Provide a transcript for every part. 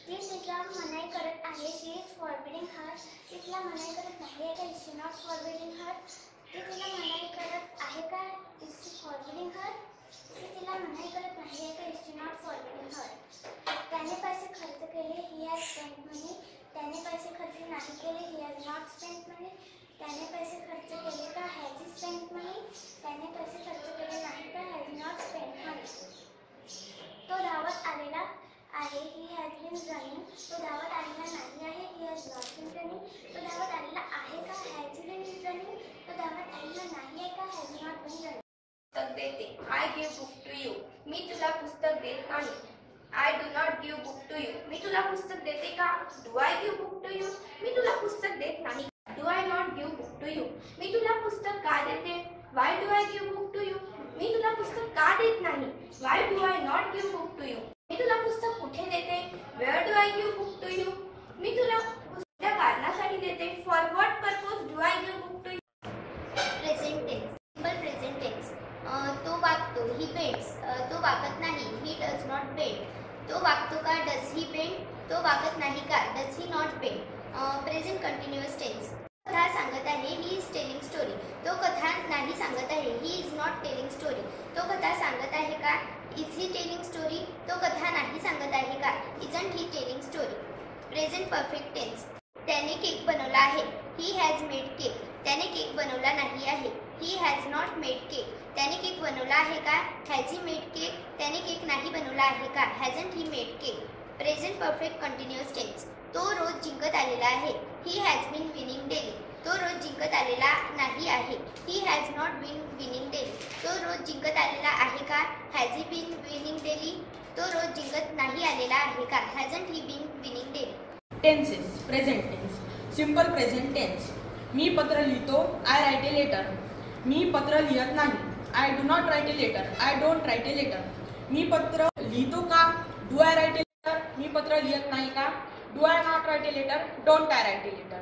ती तिला मनाई करत आहे. She is forbidding her. ती तिला मनाई करत नाही आहे का? Is she not forbidding her. ती तिला मनाई करत आहे का? Is she forbidding her. ती तिला मनाई करत नाही आहे का? Is she not forbidding her. त्याने पैसे खर्च केले. He has spent money. त्याने पैसे खर्च नाही केले. He has not spent money. त्याने पैसे खर्च केले का? Has he spent money. त्याने पैसे खर्च केले नाही का? Has not spent money. तो धावत आलेला आहे. He has been running. तो धावत आलेला नाही आहे. He has not been running. तो धावत आलेला आहे का? Has been running. तो धावत आलेला नाही आहे का? Has not been running. पुस्तक देते. I give book to you. मी तुला पुस्तक देत नाही. I do not give book to you. मी तुला पुस्तक देते का? Do I give book to you. मी तुला पुस्तक देत नाही. Do I not give book to you. मी तुला पुस्तक का देते? Why do I give book to you. मी तुला पुस्तक का देत नाही. Why do I not give book to you. मी तुला पुस्तक कुठे देते? Where do I give book to you. मी तुला पुस्तक कारणासाठी देते. For what purpose do I give book to you. Present tense. Simple present tense. तो वागतो. He paints. तो वागत नाही. He does not paint. तो वागतो का? Does he paint. तो वागत नाही का? Does he not paint. Present continuous tense. कथा सांगत आहे. He is telling story. तो कथा नाही सांगत आहे. He is not telling story. तो कथा सांगत आहे का? Is he telling story. तो कथा नाही सांगत आहे का? Isn't he telling story. Present perfect tense. त्याने केक बनवला आहे. He has made cake. त्याने केक बनवला नाही आहे. He has not made cake. त्याने केक बनवला आहे का? Has he made cake. त्याने केक नाही बनवला आहे का? Hasn't he made cake. Present perfect continuous tense. तो रोज जिंकत आलेला आहे. He has been winning daily. तो रोज जिंकत आलेला नाही आहे. He has not been winning daily. तो रोज जिंकत आलेला आहे का? Has he been winning daily. तो रोज जिंकत नाही आलेला आहे का? Hasn't he been winning daily. Tenses. Present tense. Simple present tense. मी पत्र लिहितो. I write a letter. मी पत्र लिहत नाही. I do not write a letter. I don't write a letter. मी पत्र लिहितो का? Do I write a letter. मी पत्र लिहत नाही का? Do I not write a letter. Don't I write a letter.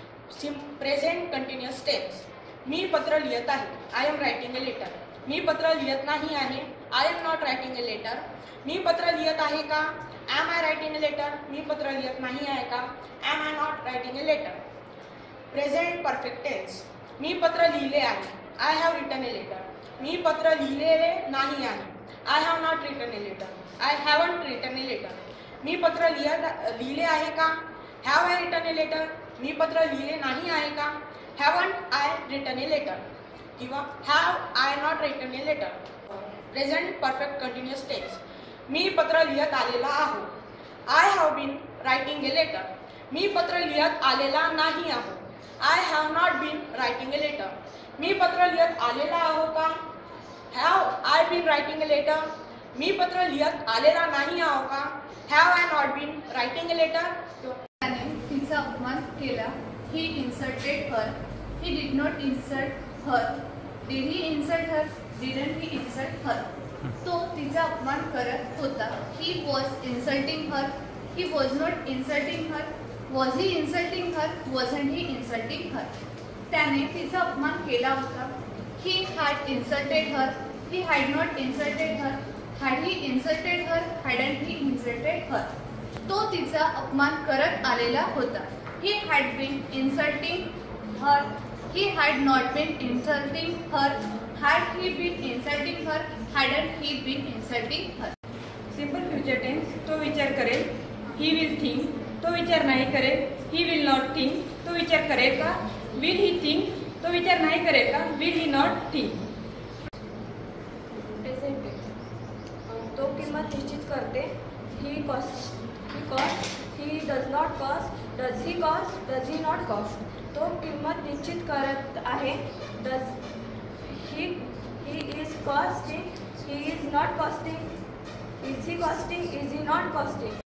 Present continuous tense. मी पत्र लिहत आहे. I am writing a letter. मी पत्र लिहत नाही आहे. I am not writing a letter. मी पत्र लिहत आहे का? Am I writing a letter. मी पत्र लिहत नाही आहे का? Am I not writing a letter. Present perfect tense. मी पत्र लिहिले आहे. I have written a letter. मी पत्र लिहिलेले नाही आहे. I have not written a letter. I haven't return a letter. मी पत्र लिहिले आहे का? Have I written a letter. मी पत्र लिहिले नाही आहे का? Haven't I written a letter किंवा have I not written a letter. Present perfect continuous tense. मी पत्र लिहत आलेला आहो. I have been writing a letter. मी पत्र लिहत आलेला नाही आहो. I have not been writing a letter. मी पत्र लिहत आलेला आहो का? Have I been writing a letter. मी पत्र लिहत आलेला नाही आहो का? Have I not been writing a letter. त्याने तिचा अपमान केला. He insulted her. He did not insult her. Did he insult her. Didn't he insult her. तो तिचा अपमान करत होता. He was insulting her. He was not insulting her. Was he insulting her. Wasn't he insulting her. त्याने तिचा अपमान केला होता. He had insulted her. He had not insulted her. Had he insulted her. Hadn't he insulted her. तो तिचा अपमान करत आलेला होता. He had been insulting her. He had not been insulting her. Had he been insulting her. Hadn't he been insulting her. Simple future tense. तो विचार करेल. He will think. तो विचार नाही करेल. He will not think. तो विचार करेल का? Will he think. तो विचार नाही करेल का? Will he not think. Present tense. तो किंमत निश्चित करते. He cost. He does not cost. Does he cost. Does he not cost. तो किंमत निश्चित करत आहे. Does he is costing. He is not costing. Is he costing. Is he not costing.